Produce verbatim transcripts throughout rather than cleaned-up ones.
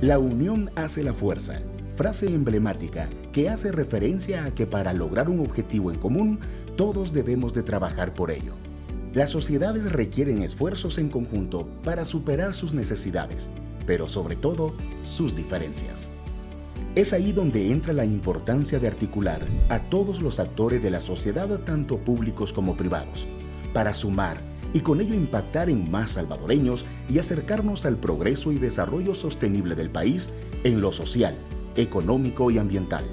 La unión hace la fuerza, frase emblemática que hace referencia a que para lograr un objetivo en común, todos debemos de trabajar por ello. Las sociedades requieren esfuerzos en conjunto para superar sus necesidades, pero sobre todo, sus diferencias. Es ahí donde entra la importancia de articular a todos los actores de la sociedad, tanto públicos como privados, para sumar y con ello impactar en más salvadoreños y acercarnos al progreso y desarrollo sostenible del país en lo social, económico y ambiental.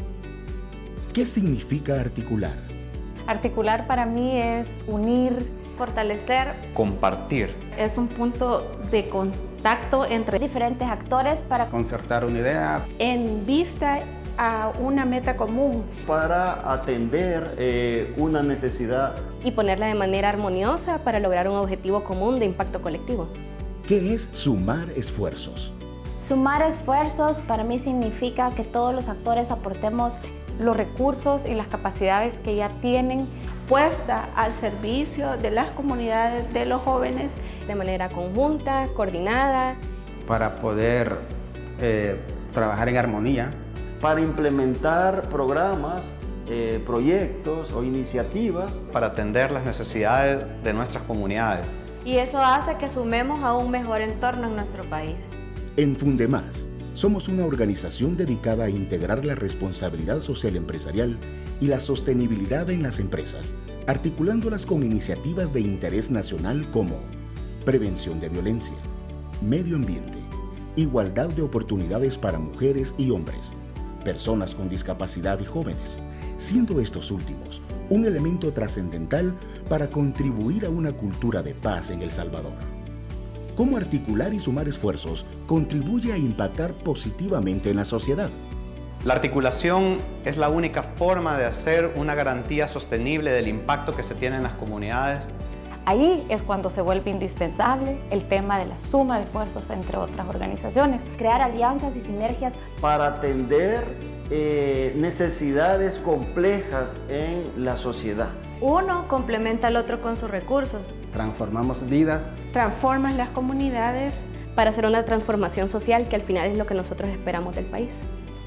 ¿Qué significa articular? Articular para mí es unir, fortalecer, compartir. Es un punto de contacto entre diferentes actores para concertar una idea en vista a una meta común, para atender eh, una necesidad y ponerla de manera armoniosa para lograr un objetivo común de impacto colectivo. ¿Qué es sumar esfuerzos? Sumar esfuerzos para mí significa que todos los actores aportemos los recursos y las capacidades que ya tienen puesta al servicio de las comunidades, de los jóvenes, de manera conjunta, coordinada, para poder eh, trabajar en armonía, para implementar programas, eh, proyectos o iniciativas para atender las necesidades de nuestras comunidades. Y eso hace que sumemos a un mejor entorno en nuestro país. En Fundemás, somos una organización dedicada a integrar la responsabilidad social empresarial y la sostenibilidad en las empresas, articulándolas con iniciativas de interés nacional como prevención de violencia, medio ambiente, igualdad de oportunidades para mujeres y hombres, personas con discapacidad y jóvenes, siendo estos últimos un elemento trascendental para contribuir a una cultura de paz en El Salvador. ¿Cómo articular y sumar esfuerzos contribuye a impactar positivamente en la sociedad? La articulación es la única forma de hacer una garantía sostenible del impacto que se tiene en las comunidades. Ahí es cuando se vuelve indispensable el tema de la suma de esfuerzos entre otras organizaciones. Crear alianzas y sinergias para atender eh, necesidades complejas en la sociedad. Uno complementa al otro con sus recursos. Transformamos vidas. Transformas las comunidades. Para hacer una transformación social que al final es lo que nosotros esperamos del país.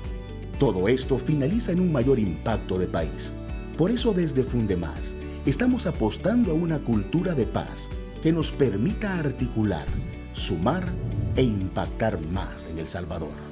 Todo esto finaliza en un mayor impacto de país. Por eso desde Fundemás estamos apostando a una cultura de paz que nos permita articular, sumar e impactar más en El Salvador.